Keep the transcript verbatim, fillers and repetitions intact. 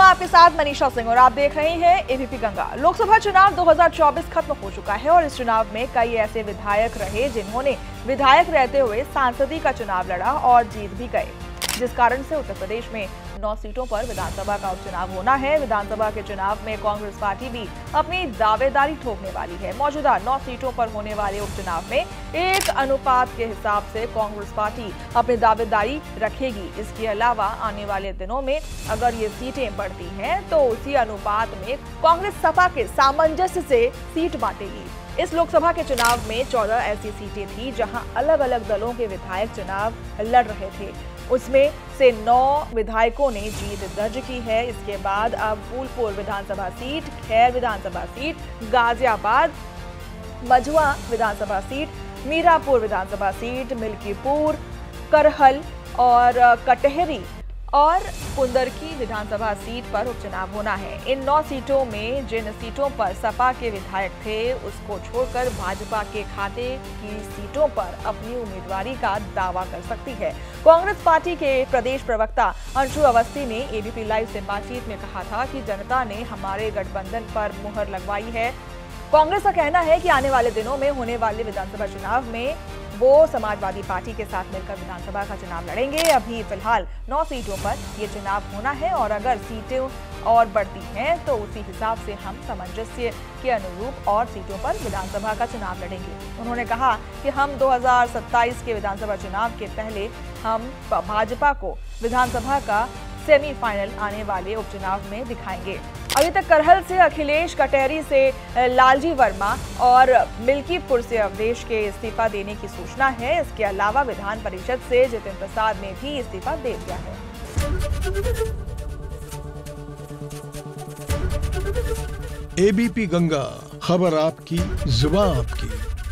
हूं आपके साथ मनीषा सिंह और आप देख रहे हैं एबीपी गंगा। लोकसभा चुनाव दो हज़ार चौबीस खत्म हो चुका है और इस चुनाव में कई ऐसे विधायक रहे जिन्होंने विधायक रहते हुए सांसदी का चुनाव लड़ा और जीत भी गए, जिस कारण से उत्तर प्रदेश में नौ सीटों पर विधानसभा का उपचुनाव होना है। विधानसभा के चुनाव में कांग्रेस पार्टी भी अपनी दावेदारी ठोकने वाली है। मौजूदा नौ सीटों पर होने वाले उपचुनाव में एक अनुपात के हिसाब से कांग्रेस पार्टी अपनी दावेदारी रखेगी। इसके अलावा आने वाले दिनों में अगर ये सीटें बढ़ती हैं तो उसी अनुपात में कांग्रेस सपा के सामंजस्य से सीट बांटेगी। इस लोकसभा के चुनाव में चौदह ऐसी सीटें थी जहां अलग अलग दलों के विधायक चुनाव लड़ रहे थे, उसमें से नौ विधायकों ने जीत दर्ज की है। इसके बाद अब फूलपुर विधानसभा सीट, खैर विधानसभा सीट, गाजियाबाद मझुआ विधानसभा सीट, मीरापुर विधानसभा सीट, मिल्कीपुर, करहल और कटहरी और कुंदरकी विधानसभा सीट पर उपचुनाव होना है। इन नौ सीटों में जिन सीटों पर सपा के विधायक थे उसको छोड़कर भाजपा के खाते की सीटों पर अपनी उम्मीदवारी का दावा कर सकती है। कांग्रेस पार्टी के प्रदेश प्रवक्ता अंशु अवस्थी ने एबीपी लाइव से बातचीत में कहा था कि जनता ने हमारे गठबंधन पर मुहर लगवाई है। कांग्रेस का कहना है कि आने वाले दिनों में होने वाले विधानसभा चुनाव में वो समाजवादी पार्टी के साथ मिलकर विधानसभा का चुनाव लड़ेंगे। अभी फिलहाल नौ सीटों पर ये चुनाव होना है और अगर सीटें और बढ़ती हैं तो उसी हिसाब से हम सामंजस्य के अनुरूप और सीटों पर विधानसभा का चुनाव लड़ेंगे। उन्होंने कहा कि हम दो हज़ार सत्ताईस के विधानसभा चुनाव के पहले हम भाजपा को विधानसभा का सेमीफाइनल आने वाले उपचुनाव में दिखाएंगे। अभी तक करहल से अखिलेश, कटहरी से लालजी वर्मा और मिल्कीपुर से अवधेश के इस्तीफा देने की सूचना है। इसके अलावा विधान परिषद से जितिन प्रसाद ने भी इस्तीफा दे दिया है। एबीपी गंगा, खबर आपकी, जुबान आपकी।